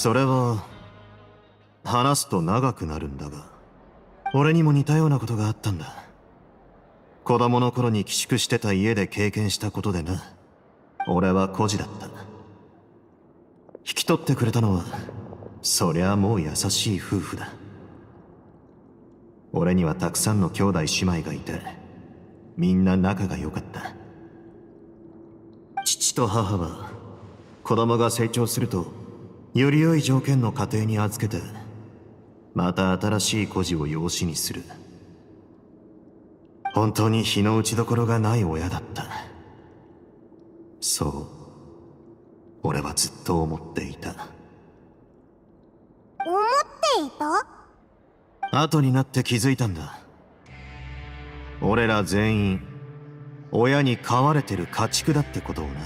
それは話すと長くなるんだが、俺にも似たようなことがあったんだ。子供の頃に寄宿してた家で経験したことでな。俺は孤児だった。引き取ってくれたのはそりゃもう優しい夫婦だ。俺にはたくさんの兄弟姉妹がいて、みんな仲が良かった。父と母は子供が成長するとより良い条件の家庭に預けて、また新しい孤児を養子にする。本当に日の打ちどころがない親だった。そう俺はずっと思っていた。 思っていた？ 後になって気づいたんだ。俺ら全員親に飼われてる家畜だってことをな。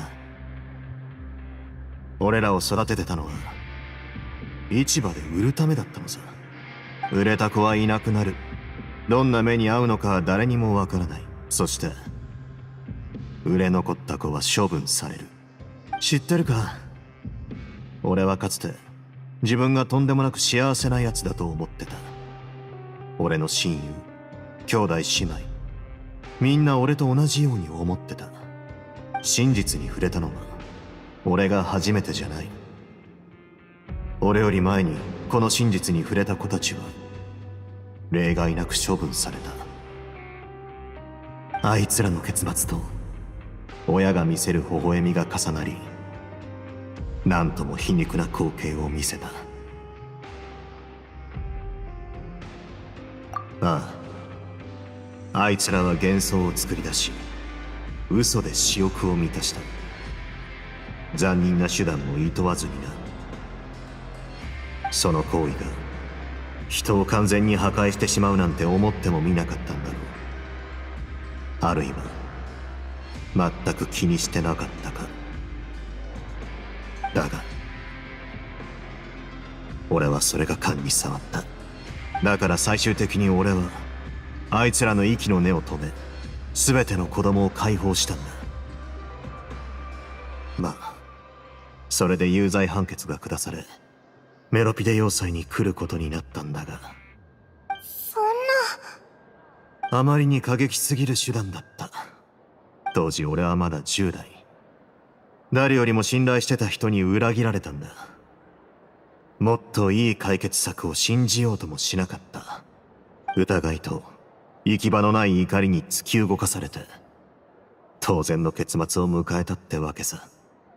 俺らを育ててたのは市場で売るためだったのさ。売れた子はいなくなる。どんな目に遭うのかは誰にもわからない。そして売れ残った子は処分される。知ってるか？俺はかつて自分がとんでもなく幸せなやつだと思ってた。俺の親友、兄弟姉妹、みんな俺と同じように思ってた。真実に触れたのは俺が初めてじゃない。俺より前にこの真実に触れた子たちは例外なく処分された。あいつらの結末と親が見せる微笑みが重なり、なんとも皮肉な光景を見せた。ああ、あいつらは幻想を作り出し、嘘で私欲を満たした。残忍な手段も厭わずにな。その行為が人を完全に破壊してしまうなんて思ってもみなかったんだろう。あるいは全く気にしてなかったか。だが俺はそれが勘に触った。だから最終的に俺はあいつらの息の根を止め、全ての子供を解放したんだ。まあそれで有罪判決が下され、メロピデ要塞に来ることになったんだが、 そんな。 あまりに過激すぎる手段だった。当時俺はまだ10代。誰よりも信頼してた人に裏切られたんだ。もっといい解決策を信じようともしなかった。疑いと行き場のない怒りに突き動かされて、当然の結末を迎えたってわけさ。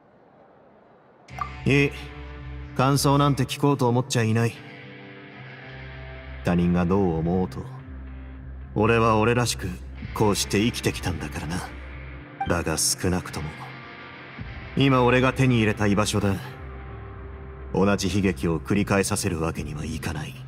いい、感想なんて聞こうと思っちゃいない。他人がどう思おうと、俺は俺らしくこうして生きてきたんだからな。だが少なくとも今俺が手に入れた居場所で同じ悲劇を繰り返させるわけにはいかない。